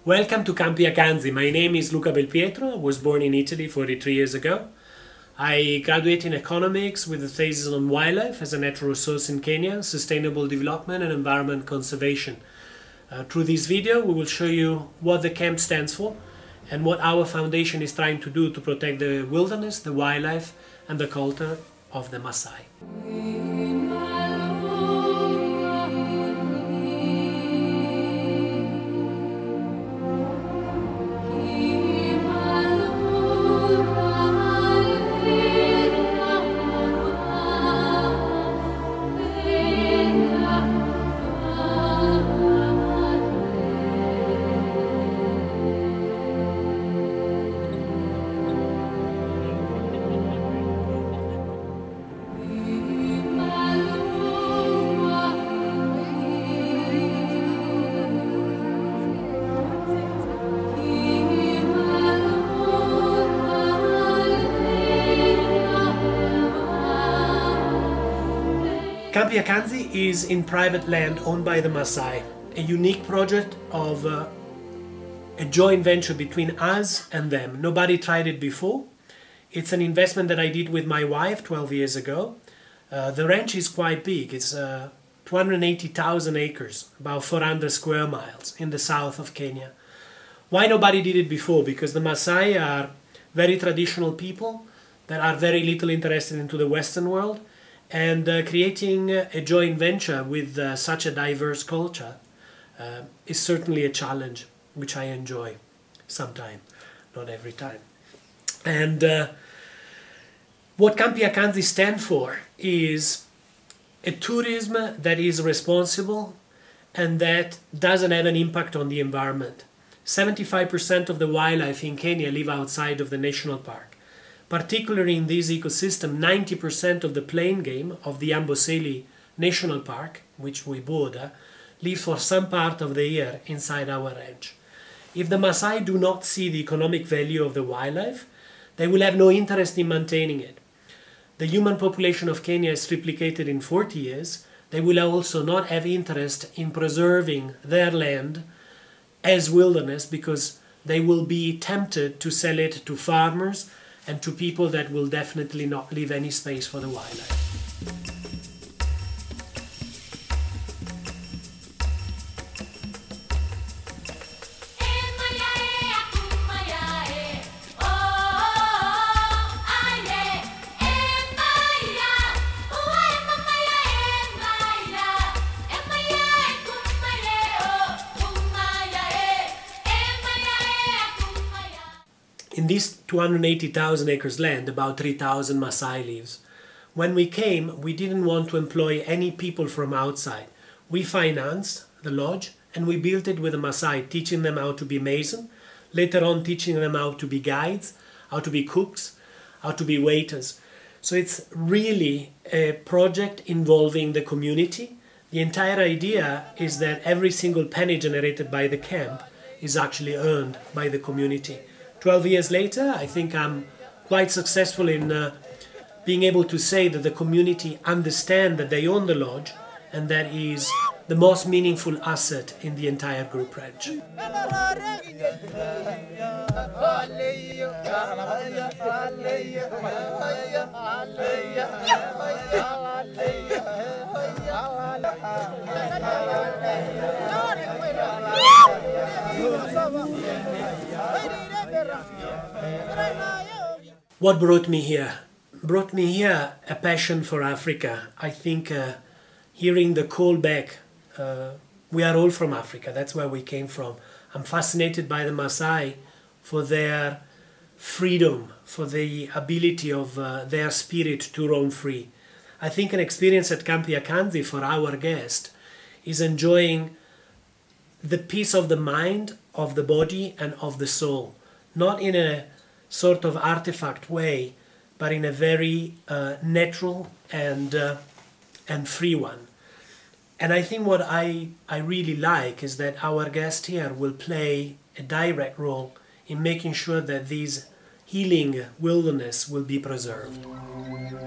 Welcome to Campi Kanzi. My name is Luca Belpietro. I was born in Italy 43 years ago. I graduated in economics with a thesis on wildlife as a natural resource in Kenya, sustainable development and environment conservation. Through this video we will show you what the camp stands for and what our foundation is trying to do to protect the wilderness, the wildlife and the culture of the Maasai. Campi Kanzi is in private land owned by the Maasai, a unique project of a joint venture between us and them. Nobody tried it before. It's an investment that I did with my wife 12 years ago. The ranch is quite big. It's 280,000 acres, about 400 square miles in the south of Kenya. Why nobody did it before? Because the Maasai are very traditional people that are very little interested into the Western world. And creating a joint venture with such a diverse culture is certainly a challenge, which I enjoy sometimes, not every time. And what Campi Kanzi stands for is a tourism that is responsible and that doesn't have an impact on the environment. 75% of the wildlife in Kenya live outside of the national park. Particularly in this ecosystem, 90% of the plain game of the Amboseli National Park, which we border, live for some part of the year inside our ranch. If the Maasai do not see the economic value of the wildlife, they will have no interest in maintaining it. The human population of Kenya is triplicated in 40 years. They will also not have interest in preserving their land as wilderness because they will be tempted to sell it to farmers and to people that will definitely not leave any space for the wildlife. In this 280,000 acres land, about 3,000 Maasai lives. When we came, we didn't want to employ any people from outside. We financed the lodge and we built it with the Maasai, teaching them how to be mason, later on teaching them how to be guides, how to be cooks, how to be waiters. So it's really a project involving the community. The entire idea is that every single penny generated by the camp is actually earned by the community. 12 years later, I think I'm quite successful in being able to say that the community understand that they own the lodge and that is the most meaningful asset in the entire group ranch. What brought me here? Brought me here a passion for Africa. I think hearing the call back, we are all from Africa, that's where we came from. I'm fascinated by the Maasai for their freedom, for the ability of their spirit to roam free. I think an experience at Campi Kanzi for our guest is enjoying the peace of the mind, of the body and of the soul. Not in a sort of artifact way, but in a very natural and free one. And I think what I really like is that our guest here will play a direct role in making sure that this healing wilderness will be preserved.